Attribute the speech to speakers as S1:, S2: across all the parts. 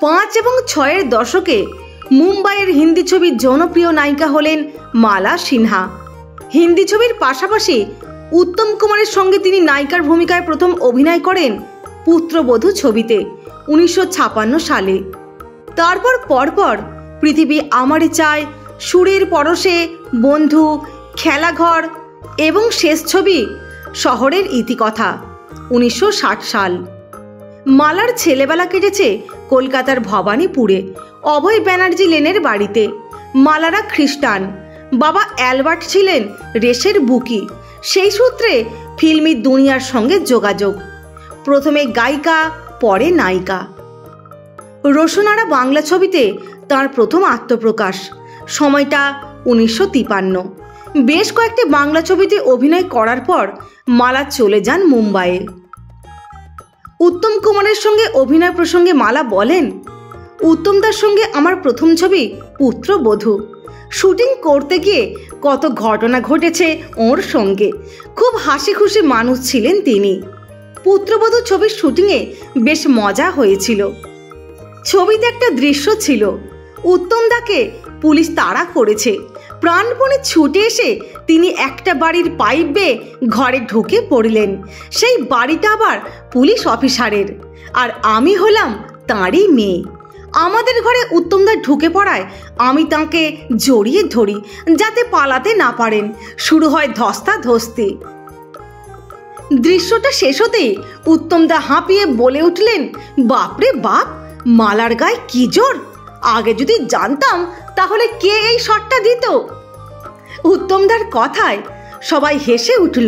S1: 5 এবং 6-এর দশকে মুম্বাইয়ের হিন্দি ছবির জনপ্রিয় নায়িকা হলেন মালা সিনহা। হিন্দি ছবির পাশাপাশি উত্তম কুমারের সঙ্গে তিনি নায়িকার ভূমিকায় প্রথম অভিনয় করেন পুত্রবধূ ছবিতে 1956 সালে। তারপর পরপর পৃথিবী আমারে চায়, সুরের পরশে, বন্ধু, খেলাঘর এবং শেষ ছবি শহরের ইতিকথা 1960 সাল। মালার ছেলেবেলা কেটেছে কলকাতার ভবানীপুরে অভয় ব্যানার্জি লেনের বাড়িতে। মালারা খ্রিস্টান, বাবা অ্যালবার্ট ছিলেন রেসের বুকি। সেই সূত্রে ফিল্মি দুনিয়ার সঙ্গে যোগাযোগ। প্রথমে গায়িকা, পরে নায়িকা। রোশনারা বাংলা ছবিতে তার প্রথম আত্মপ্রকাশ। সময়টা 1953। বেশ কয়েকটি বাংলা ছবিতে অভিনয় করার পর মালা চলে যান মুম্বাইয়ে। উত্তম কুমারের সঙ্গে অভিনয় প্রসঙ্গে মালা বলেন, উত্তমদার সঙ্গে আমার প্রথম ছবি পুত্রবধূ। শুটিং করতে গিয়ে কত ঘটনা ঘটেছে ওর সঙ্গে। খুব হাসি খুশি মানুষ ছিলেন তিনি। পুত্রবধূ ছবির শুটিংয়ে বেশ মজা হয়েছিল। ছবিতে একটা দৃশ্য ছিল, উত্তমদাকে পুলিশ তাড়া করেছে। প্রাণপণে ছুটে এসে তিনি একটা বাড়ির পাইপ বেয়ে ঘরে ঢুকে পড়লেন। সেই বাড়িটা আবার পুলিশ অফিসারের, আর আমি হলাম তাঁরই মেয়ে। আমাদের ঘরে উত্তমদা ঢুকে পড়ায় আমি তাঁকে জড়িয়ে ধরি যাতে পালাতে না পারেন। শুরু হয় ধস্তাধস্তি। দৃশ্যটা শেষ হতেই উত্তমদা হাঁপিয়ে বলে উঠলেন, বাপরে বাপ, মালার গায়ে কি জোর! আগে যদি জানতাম তাহলে কে এই শটটা দিত। উত্তমদার কথায় সবাই হেসে উঠল।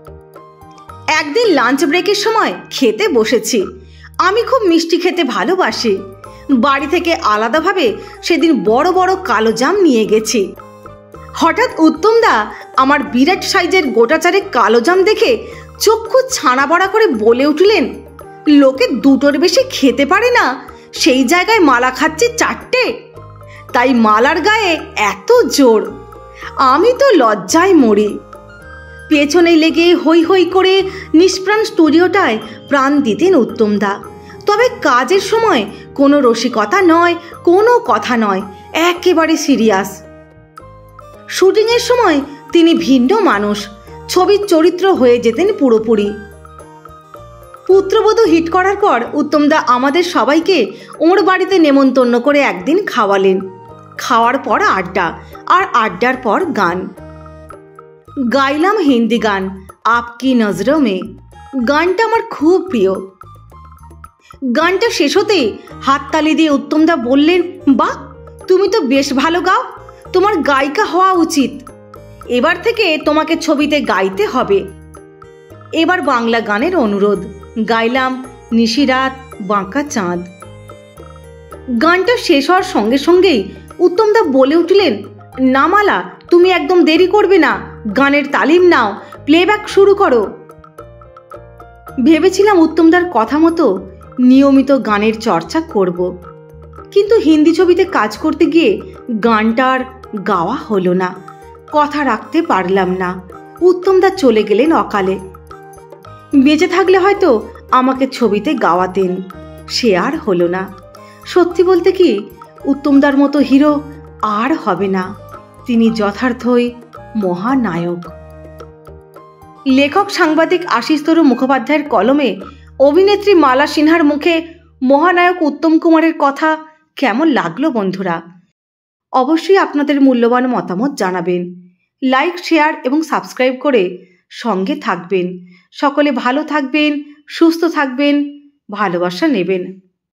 S1: একদিন লাঞ্চ ব্রেকের সময় খেতে বসেছি। আমি খুব মিষ্টি খেতে ভালোবাসি। বাড়ি থেকে আলাদাভাবে সেদিন বড় বড় কালো জাম নিয়ে গেছি। হঠাৎ উত্তমদা আমার বিরাট সাইজের গোটাচারেক কালো জাম দেখে চক্ষু ছানা বড়া করে বলে উঠলেন, লোকে দুটোর বেশি খেতে পারে না, সেই জায়গায় মালা খাচ্ছে 4টে। তাই মালার গায়ে এত জোর। আমি তো লজ্জায় মরি। পেছনে লেগে হই হই করে নিষ্প্রাণ স্টুডিওটায় প্রাণ দিতেন উত্তমদা। তবে কাজের সময় কোনো রসিকতা নয়, কোনো কথা নয়, একেবারে সিরিয়াস। শুটিংয়ের সময় তিনি ভিন্ন মানুষ, ছবির চরিত্র হয়ে যেতেন পুরোপুরি। পুত্রবধূ হিট করার পর উত্তমদা আমাদের সবাইকে ওর বাড়িতে নেমন্তন্ন করে একদিন খাওয়ালেন। খাওয়ার পর আড্ডা, আর আড্ডার পর গান। গাইলাম হিন্দি গান আপকি নজরোं में। গানটা আমার খুব প্রিয়। গানটা শেষ হতেই হাততালি দিয়ে উত্তমদা বললেন, বাহ, তুমি তো বেশ ভালো গাও, তোমার গায়িকা হওয়া উচিত। এবার থেকে তোমাকে ছবিতে গাইতে হবে। এবার বাংলা গানের অনুরোধ গাইলাম নিশিরাত বাঁকা চাঁদ। গানটা শেষ হওয়ার সঙ্গে সঙ্গেই উত্তমদা বলে উঠলেন, না মালা, তুমি একদম দেরি করবে না, গানের তালিম নাও, প্লেব্যাক শুরু করো। ভেবেছিলাম উত্তমদার কথা মতো নিয়মিত গানের চর্চা করব, কিন্তু হিন্দি ছবিতে কাজ করতে গিয়ে গানটার গাওয়া হলো না, কথা রাখতে পারলাম না। উত্তমদা চলে গেলেন অকালে। বেঁচে থাকলে হয়তো আমাকে ছবিতে গাওয়াতেন, সে আর হলো না। সত্যি বলতে কি, উত্তমদার মতো হিরো আর হবে না। তিনি যথার্থই মহানায়ক। লেখক সাংবাদিক আশিস তরু মুখোপাধ্যায়ের কলমে অভিনেত্রী মালা সিনহার মুখে মহানায়ক উত্তম কুমারের কথা কেমন লাগলো বন্ধুরা? অবশ্যই আপনাদের মূল্যবান মতামত জানাবেন। লাইক, শেয়ার এবং সাবস্ক্রাইব করে সঙ্গে থাকবেন। সকলে ভালো থাকবেন, সুস্থ থাকবেন, ভালোবাসা নেবেন।